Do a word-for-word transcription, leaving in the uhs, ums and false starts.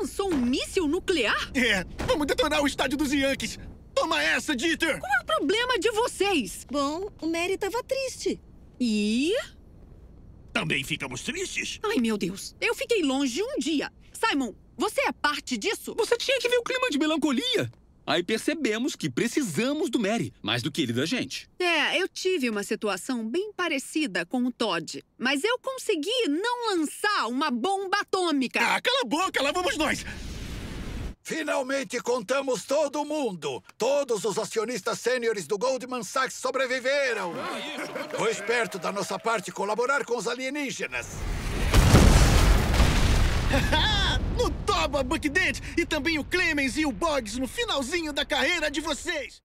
lançou um míssil nuclear? É, vamos detonar o estádio dos Yankees. Toma essa, Dieter! Qual é o problema de vocês? Bom, o Mary tava triste. E... Também ficamos tristes? Ai, meu Deus. Eu fiquei longe um dia. Simon, você é parte disso? Você tinha que ver o clima de melancolia. Aí percebemos que precisamos do Mary, mais do que ele da gente. É, eu tive uma situação bem parecida com o Todd. Mas eu consegui não lançar uma bomba atômica. Ah, cala a boca, lá vamos nós! Finalmente contamos todo mundo! Todos os acionistas sêniores do Goldman Sachs sobreviveram! Foi esperto da nossa parte colaborar com os alienígenas! No toba, Buckdent! E também o Clemens e o Boggs no finalzinho da carreira de vocês!